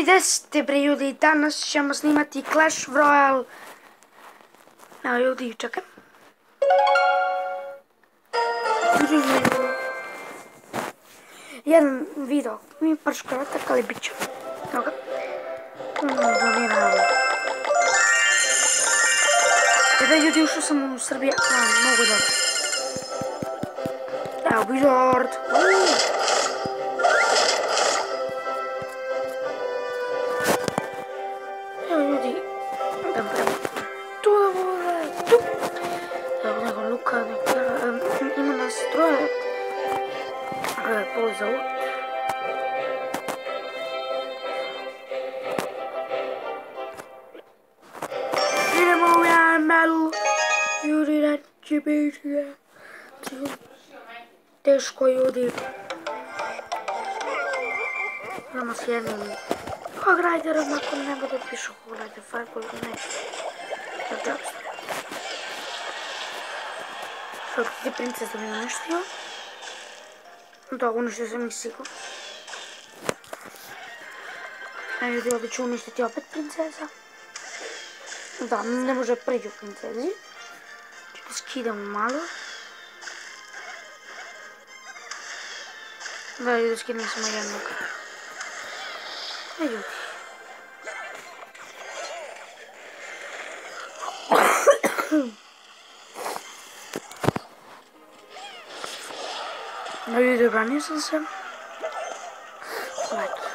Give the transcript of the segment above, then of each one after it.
gdje ste bre ljudi, danas ćemo snimati Clash Royale. Evo ljudi, čekaj. Jedan video, mi pač kratak, ali bit će. Evo ga. Doniramo. Kada ljudi ušao sam u Srbiju, mogu dobro. Evo, Bizard. Evo ljudi, da prema tu da bude, tu. Evo nego Luka, ima nas troje. Pol za ut. Idemo u jamalu. Ljudi, da će biti teško ljudi. Imamo s jednim Hogriderom, ako ne bude pišu Hogrider Fireball, neće. Da džabste. Što ti princesa da mi naneštio? Da, uništio sam ih sigurno. A ljudi, ovdje ću uništiti opet princesa. Da, ne može priđu princezi. Čekaj, skidamo malo. Da, ljudi, skidamo samo jednog. E, ljudi. No ljudi, obranio sam se. Eto.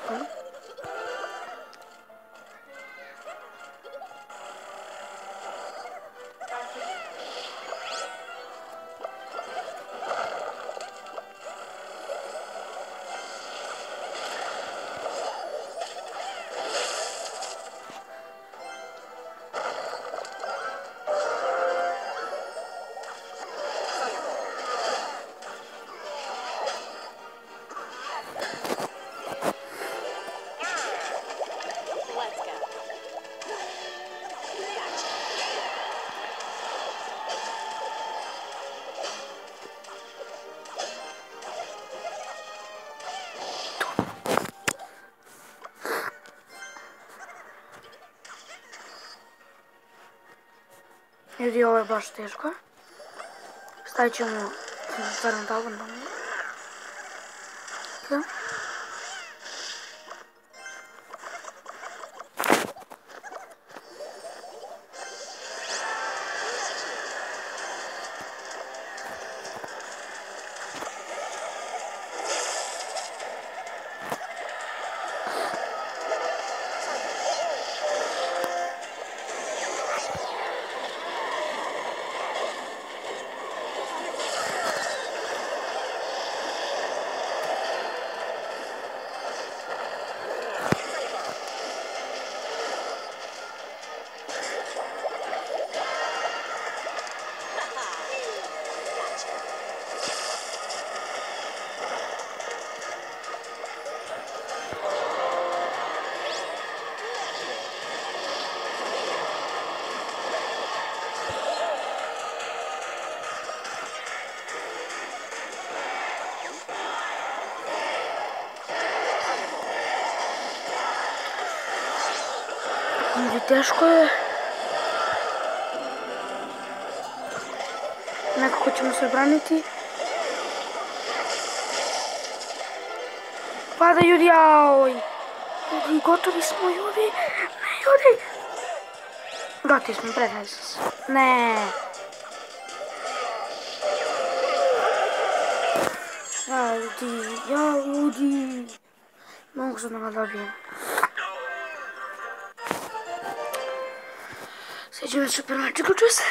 Ljudi, ovo je baš teško. Stavit ćemo stvarno talban na ovo. Da. Teško je. Nekako ćemo se braniti. Pada ljudi, jaoj. Ljudi, gotovi smo ljudi. Ne, ljudi. Gotovi smo, predali sam se. Ne. Ja, ljudi. Mogu sam da ga dobijem. Sjećam se super mač, uključuju se.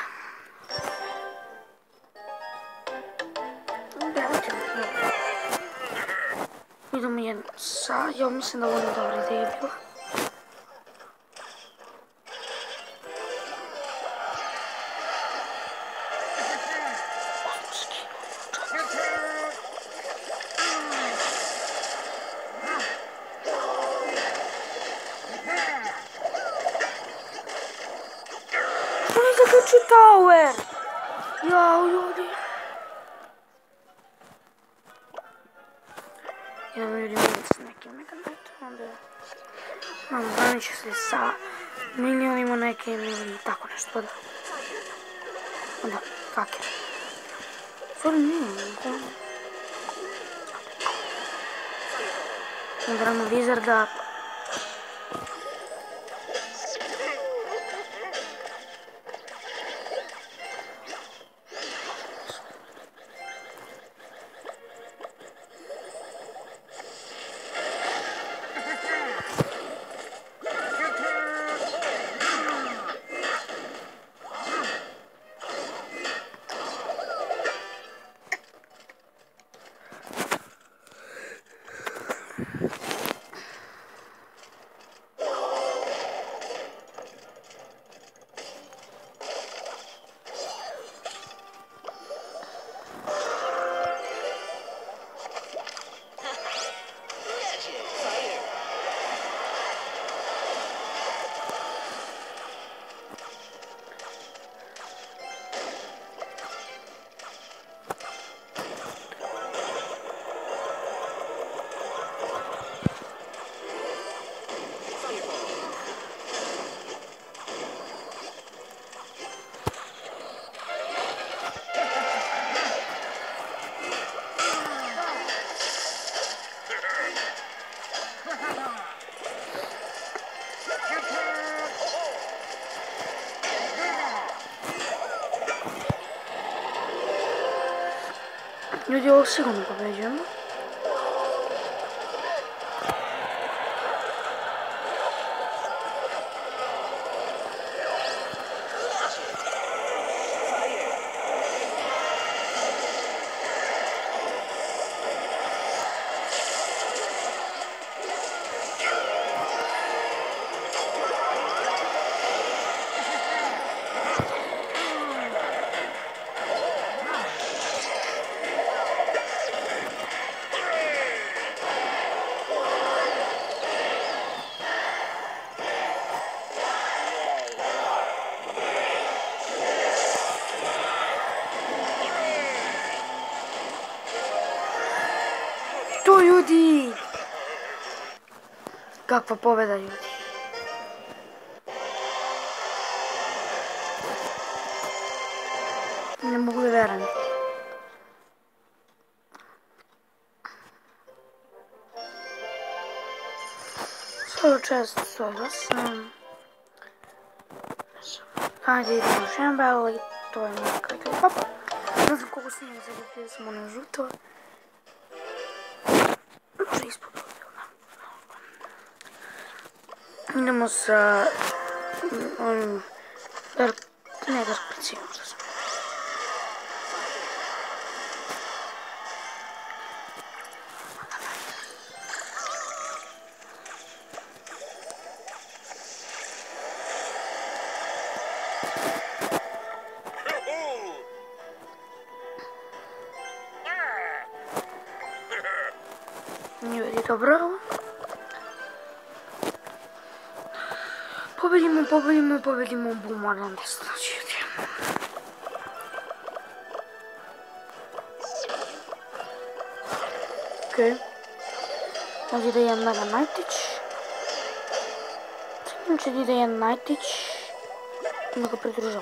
Idemo jedno sa, ja mislim da ovo nije dobra ideja bila. Zaključu tower! Jao, ljudi. Idemo ljudi, s nekim mega onda Graniči se sa milionima nekim ili tako nešto, da. Da, kak je? Sorry, nije. Igramo Wizarda. Ljudi, ovo sigurno pobeđujemo. To ljudi! Kakva pobjeda ljudi! Ne mogu da verujem. Svaka čast, 108. Hajde idemo u Šembel i to je moja klika. Ne znam koliko snimam, zaljubio sam ono žuto. Može ispod ovdje. Idemo sa onim Dark Princijem, što sam. Ljudi, dobro. Pobedimo Boomerang, znači. Okej. Ovdje ide jedan Mega Knightić. Znači ide jedan Knightić. Da ga pridružam.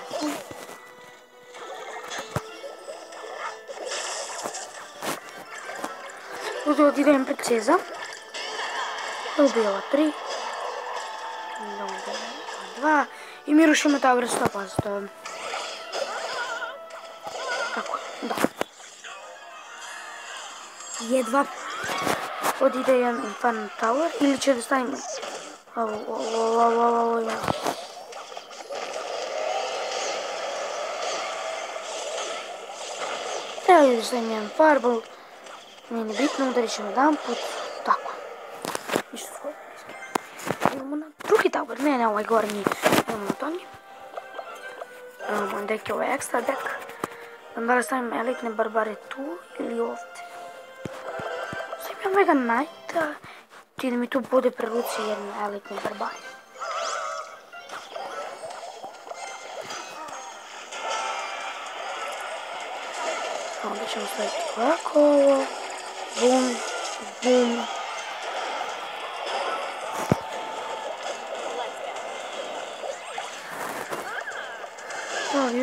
Ovdje ide jedan princeza. Da ubije ova 3. Da ubije 2. I mi rušimo Tower 100%. Tako, da. Jedva. Ovdje ide jedan Inferno Tower. Ili će da stavimo... Ovo. Evo da stavim jedan Fireball. Nije ni bitno, udarit ćemo jedan put. Tako. Ništa svoje. Idemo na drugi tower. Ne, ovaj gornji. Idemo na tonji. Dek je ovaj ekstra dek. Da li stavim elitne barbare tu ili ovdje. Stavim ja Mega Knighta. Ti da mi tu bude pre ruci jedne elitne barbare. Onda ćemo staviti ovako ovo. Bum.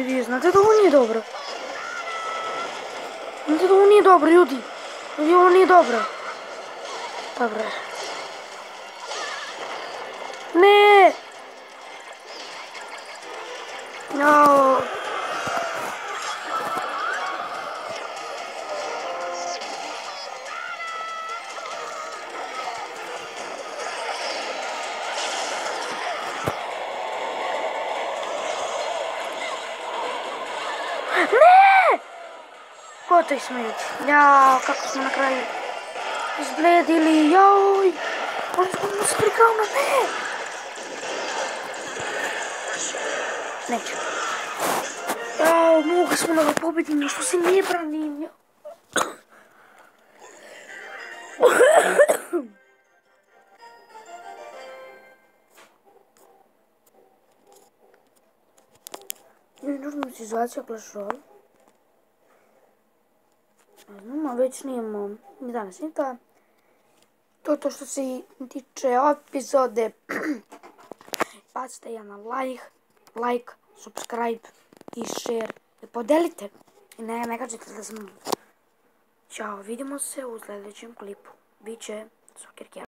Ljudi, znate da ovo nije dobro? Znate da ovo nije dobro, ljudi? Ljudi, ovo nije dobro. Dobro. Ne! No. Ne! Gotovi smo, ljudi. Jao, kako smo na kraju izbledili, joj. Oni smo se prikrao na ne. Neću. Jao, mogli smo da ga pobedimo, što se nije branim. Normalna situacija Clash Royale. Ne znam, a već snijemo ni danas ni ta. To je to što se tiče epizode. Bacite jedan like, subscribe i share. I podelite. I ne kažete da sam... Ćao, vidimo se u sljedećem klipu. Biće sokirke.